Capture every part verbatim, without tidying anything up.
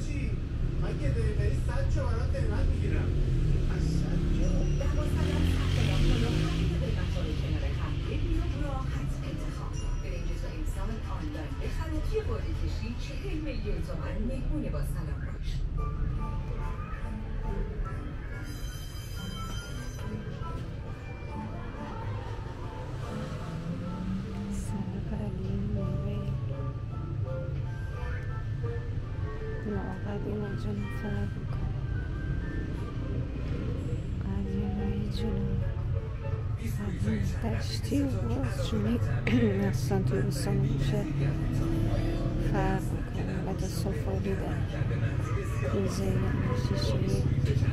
دشتی و بازجونی اصلا توی بستان میشه فرق میکنه. بعد سفالی در روزه یا شیشه‌ای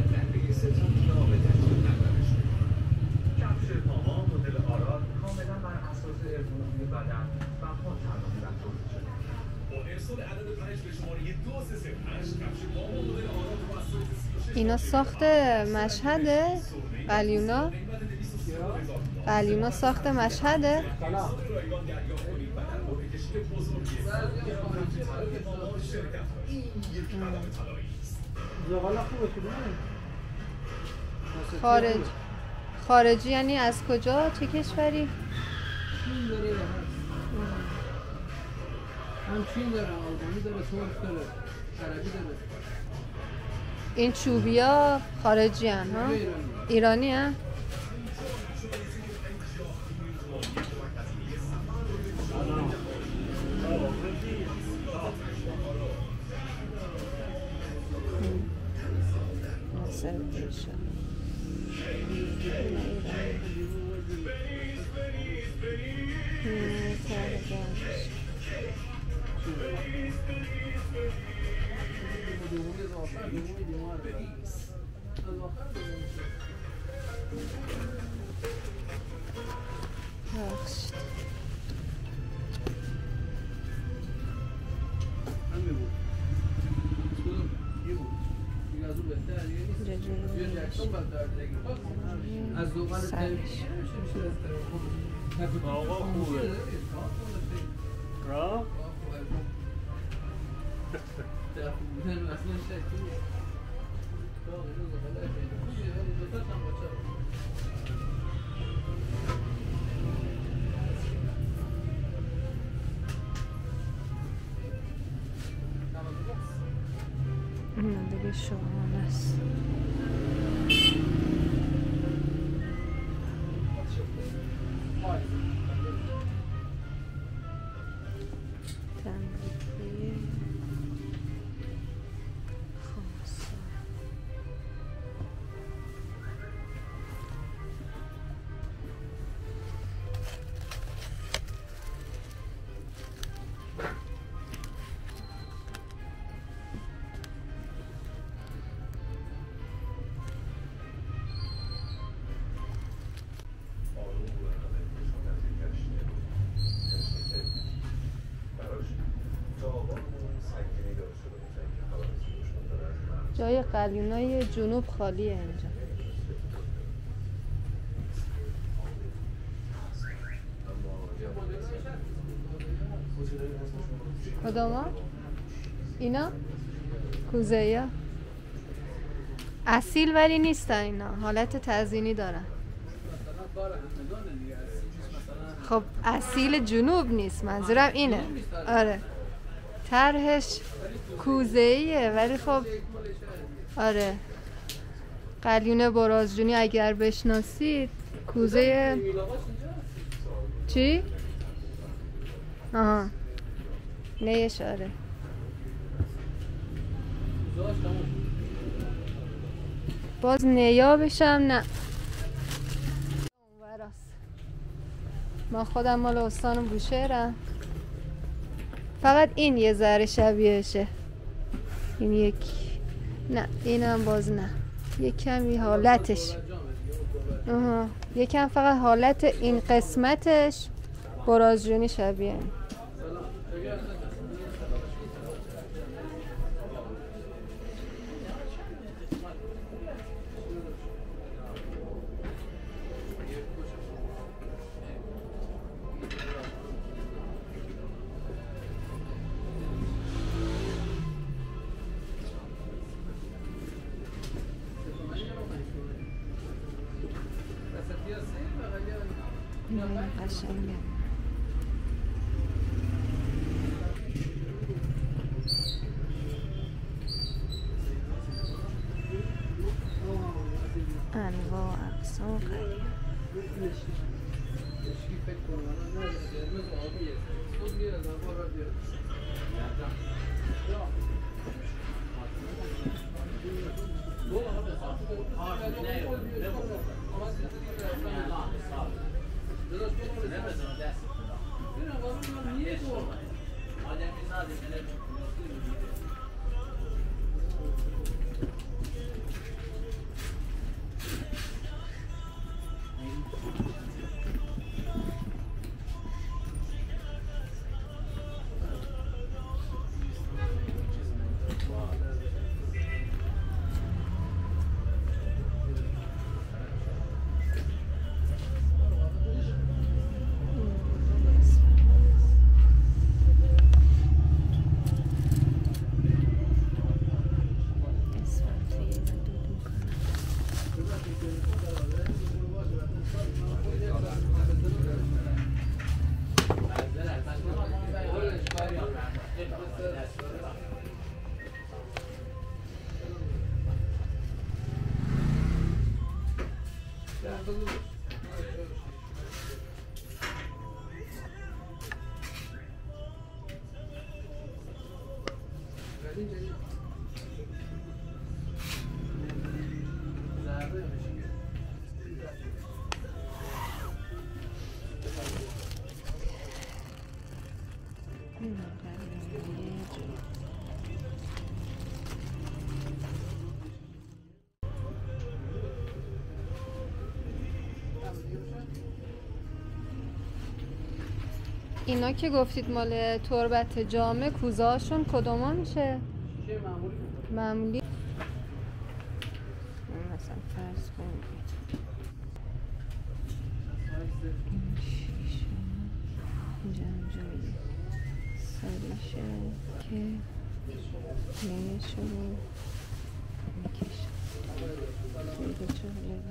کفش پاما مدل آراد کاملا بر اساس ارگونومی بدن و پا طراحی تولید شده. با ارسال عدد پنج به شماره دو سه سه پنج کفش پاما مدل آراد توسط اینا ساخت مشهده؟ قلیونا؟ قلیونا ساخت مشهده؟ خارج خارجی یعنی از کجا؟ چه کشوری؟ چین داره هم چین داره، آلمانی داره، ترک داره، عربی داره. این چوبیا خارجی هن ها؟ ایرانی هن؟ از دوغان تایش آقا خوبه را؟ این دیگه شمال است. جای قلیونای جنوب خالیه اینجا. کدوما؟ اینا؟ کوزه‌یا اصیل ولی نیستن، اینا حالت تزیینی دارن. خب اصیل جنوب نیست، منظورم اینه. آره طرحش کوزه‌ایه ولی خب آره قلیون برازجونی اگر بشناسید کوزه چی؟ آها نیش. آره باز نیابشم نه ما خودم مال استان بوشهرم، فقط این یه ذره شبیهشه. این یکی نه اینم باز نه، یک کمی حالتش آها یکم فقط حالت این قسمتش برازجونی شبیه این. قشنگه. انواع اقسام قدیم. اینا که گفتید مال تربت جامه، کوزه هاشون کدوما میشه؟ معمولی. مثلا فرض کنید شیشه جنجالی سریشه که نیشو رو میکشم دیگه چهله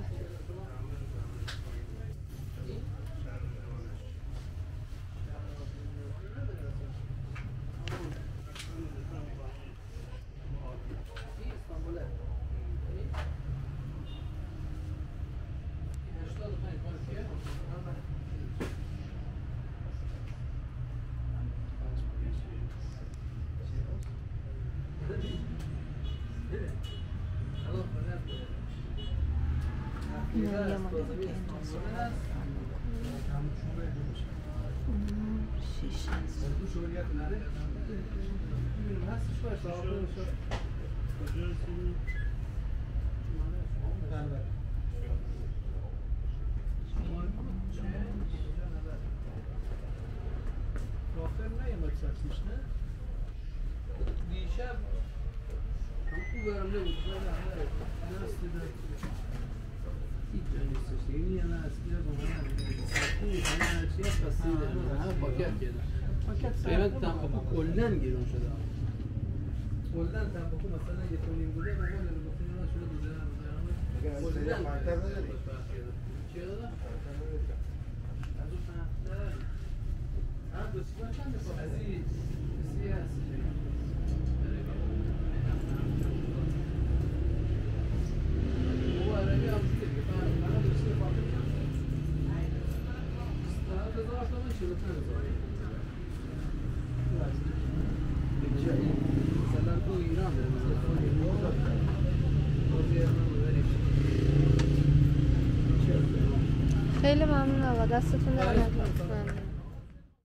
قیمت تنباکو کلن گیرون شده. کلن تنباکو مثلا یه تونیم بوده با مال رو گفتیم اینا شده بوده کلن فرق‌تر نداری؟ چیه داده؟ از اون فرق‌تر هر دو سیما چند بسا؟ از این سی هست او عربی هم شده دیگه فرق دو سی فرقی چند ستهت هزار تا من شده تن هزار مثلا تو ایران خیلی ممنون آقا، دستتون درد نکنه.